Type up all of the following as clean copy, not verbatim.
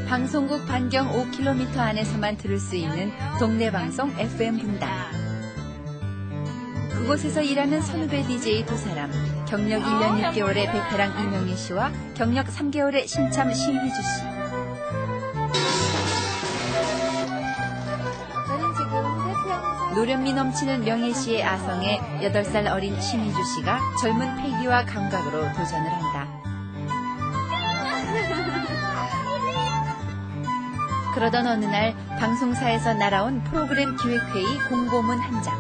방송국 반경 5km 안에서만 들을 수 있는 동네방송 FM 분당. 그곳에서 일하는 선후배 DJ 두 사람, 경력 1년 6개월의 베테랑 이명희 씨와 경력 3개월의 신참 심희주 씨. 노련미 넘치는 명희 씨의 아성에 8살 어린 심희주 씨가 젊은 패기와 감각으로 도전을 한다. 그러던 어느 날 방송사에서 날아온 프로그램 기획회의 공고문 한 장.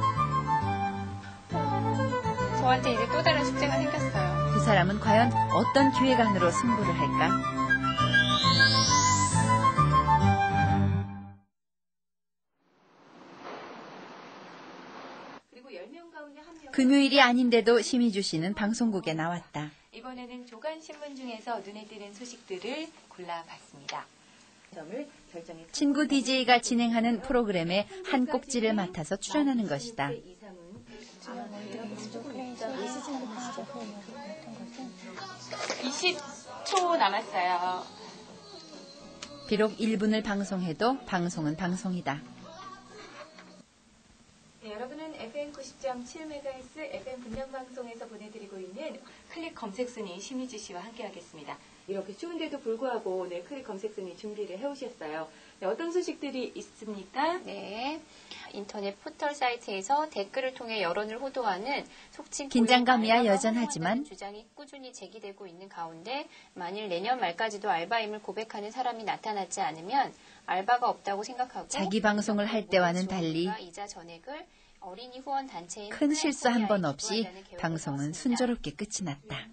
저한테 이제 또 다른 숙제가 생겼어요. 두 사람은 과연 어떤 기획안으로 승부를 할까? 금요일이 아닌데도 심희주 씨는 방송국에 나왔다. 이번에는 조간신문 중에서 눈에 띄는 소식들을 골라봤습니다. 친구 DJ가 진행하는 프로그램에 한 꼭지를 맡아서 출연하는 것이다. 20초 남았어요. 비록 1분을 방송해도 방송은 방송이다. 네, 여러분은 FM 90.7MHz FM 분당방송에서 보내드리고 있는 클릭 검색순위 심희주 씨와 함께하겠습니다. 이렇게 추운데도 불구하고 오늘 클릭 검색순위 준비를 해오셨어요. 네, 어떤 소식들이 있습니까? 네, 인터넷 포털 사이트에서 댓글을 통해 여론을 호도하는 속칭 긴장감이야 여전하지만 주장이 꾸준히 제기되고 있는 가운데 만일 내년 말까지도 알바임을 고백하는 사람이 나타나지 않으면 알바가 없다고 생각하고 자기 방송을 할 때와는 달리 이자 전액을 어린이 후원 단체인 큰 실수 한 번 없이 방송은 순조롭게 끝이 났다.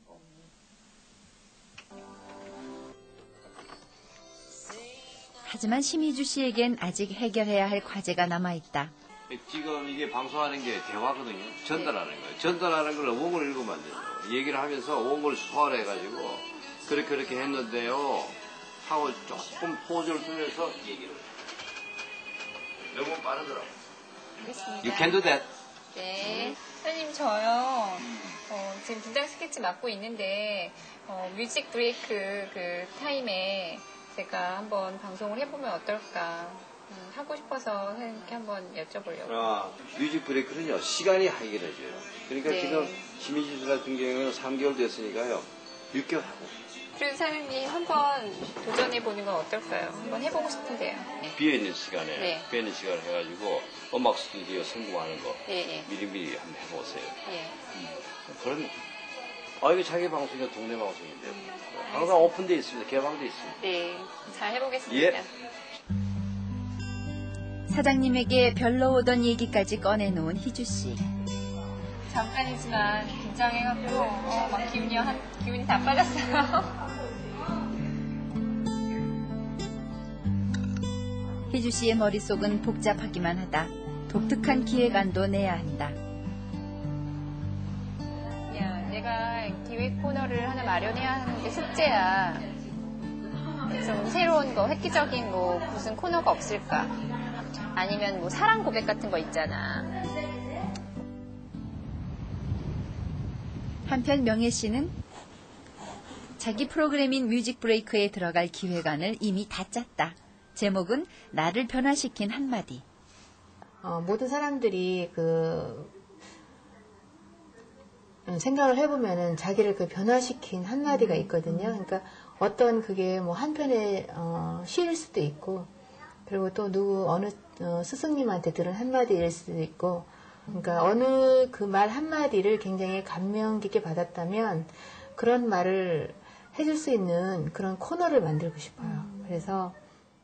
하지만 심희주 씨에겐 아직 해결해야 할 과제가 남아있다. 지금 이게 방송하는 게 대화거든요. 전달하는 거예요. 전달하는 걸 원고를 읽으면 안 돼요. 얘기를 하면서 원고를 수화를 해가지고 그렇게 했는데요 하고 조금 포즈를 두면서 얘기를 해요. 너무 빠르더라고요. 알겠습니다. You can do that. 네. 선생님 저요. 지금 분당 스케치 맡고 있는데 뮤직 브레이크 그 타임에 제가 한번 방송을 해보면 어떨까 하고 싶어서 선생님께 한번 여쭤보려고. 뮤직 브레이크는요 시간이 해결해줘요. 그러니까 네. 지금 심희주 씨 같은 경우는 3개월 됐으니까요 6개월 하고. 그래서 사장님 한번 도전해보는 건 어떨까요? 한번 해보고 싶은데요. 네. 비어있는 시간에 네. 비어있는 시간을 해가지고 음악 스튜디오 성공하는 거 네. 미리미리 한번 해보세요. 예. 그런 이거 자기 방송이나 동네 방송인데요. 항상 오픈되어 있습니다. 개방되어 있습니다. 네, 잘 해보겠습니다. 예. 사장님에게 별로 오던 얘기까지 꺼내놓은 희주 씨. 잠깐이지만 긴장해갖고 막 기운이 다 빠졌어요. 희주 씨의 머릿속은 복잡하기만 하다. 독특한 기획안도 내야 한다. 야, 내가 기획 코너를 하나 마련해야 하는 게 숙제야. 좀 새로운 거, 획기적인 무슨 코너가 없을까? 아니면 사랑 고백 같은 거 있잖아. 한편 명혜 씨는 자기 프로그램인 뮤직 브레이크에 들어갈 기획안을 이미 다 짰다. 제목은 나를 변화시킨 한마디. 모든 사람들이 생각을 해보면은 자기를 변화시킨 한마디가 있거든요. 그러니까 어떤 그게 한편의 시일 수도 있고, 그리고 또 어느 스승님한테 들은 한마디일 수도 있고, 그러니까 어느 그 말 한마디를 굉장히 감명 깊게 받았다면 그런 말을 해줄 수 있는 그런 코너를 만들고 싶어요. 그래서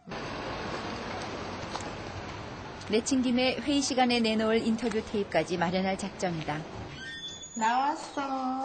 내친 김에 회의 시간에 내놓을 인터뷰 테이프까지 마련할 작정이다. 나왔어.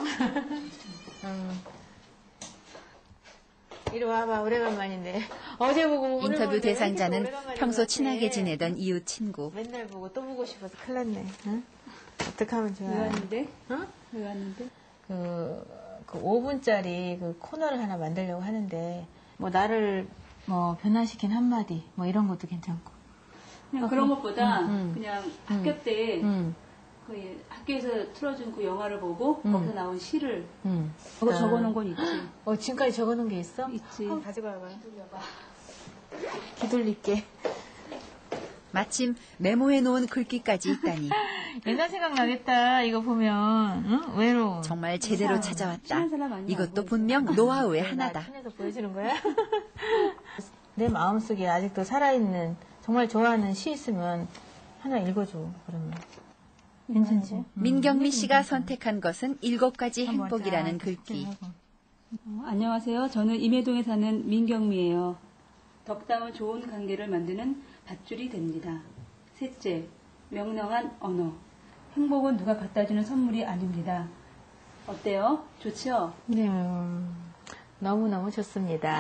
이리 와봐. 오래간만인데. 어제 보고 오늘 인터뷰 보는데 대상자는 왜 이렇게 오래간만인 평소 것 같아. 친하게 지내던 이웃 친구. 맨날 보고 또 보고 싶어서 큰일 났네. 응? 어떻게 하면 좋아? 왜 왔는데? 응? 왜 왔는데? 그 5분짜리 그 코너를 하나 만들려고 하는데, 나를 변화시킨 한마디, 이런 것도 괜찮고. 그냥 그런 것보다 응. 그냥 학교 때 응. 그 학교에서 틀어준 그 영화를 보고 거기서 나온 시를 응. 그거 적어놓은 건 있지. 지금까지 적어놓은 게 있어? 있지. 한번 가지고 와봐. 뒤돌릴게. 마침 메모해 놓은 글귀까지 있다니 옛날 생각나겠다. 이거 보면 응? 외로워. 정말 제대로 찾아왔다. 친한 사람 아니야? 이것도 분명 노하우의 하나다. 폰에서 보여주는 거야? 내 마음속에 아직도 살아있는 정말 좋아하는 시 있으면 하나 읽어줘. 그러면 괜찮지? 민경미 씨가 선택한 것은 7가지 행복이라는 글귀. 안녕하세요. 저는 임해동에 사는 민경미예요. 덕담은 좋은 관계를 만드는 밧줄이 됩니다. 셋째, 명랑한 언어. 행복은 누가 갖다주는 선물이 아닙니다. 어때요? 좋죠? 네, 너무너무 좋습니다.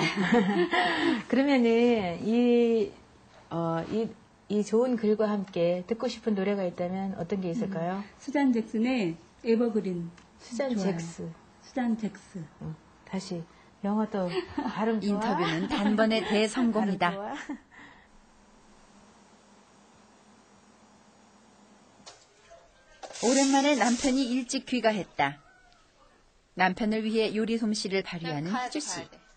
그러면은, 이 좋은 글과 함께 듣고 싶은 노래가 있다면 어떤 게 있을까요? 수잔 잭슨의 에버그린. 수잔 좋아요. 잭스. 수잔 잭스. 다시, 영어도 발음 좋아? 인터뷰는 단번에 대성공이다. 발음 좋아? 오랜만에 남편이 일찍 귀가했다. 남편을 위해 요리 솜씨를 발휘하는 희주 씨.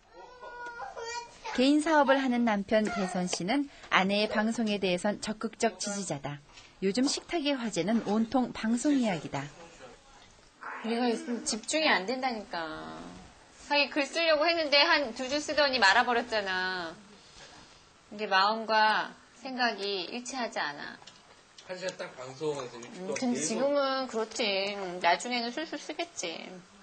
개인 사업을 하는 남편 대선 씨는 아내의 방송에 대해선 적극적 지지자다. 요즘 식탁의 화제는 온통 방송 이야기다. 우리가 요즘 집중이 안 된다니까. 자기 글 쓰려고 했는데 한 2줄 쓰더니 말아버렸잖아. 이게 마음과 생각이 일치하지 않아. 한 시간 딱 방송에서 유튜브 근데 지금은 그렇지. 나중에는 술술 쓰겠지.